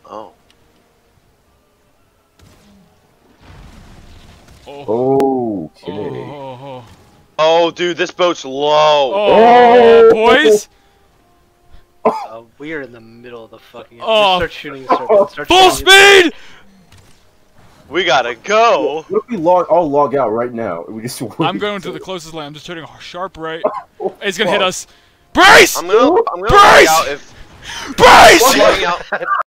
Oh. Okay. Oh, dude, this boat's low. Oh, boys! We are in the middle of the fucking. Oh. Start shooting serpents. Full speed! We gotta go. What if we all log out right now? We just. I'm going to the closest land. I'm just turning sharp right. It's gonna hit us. Brace! I'm gonna Brace! log out if Brace! logging out.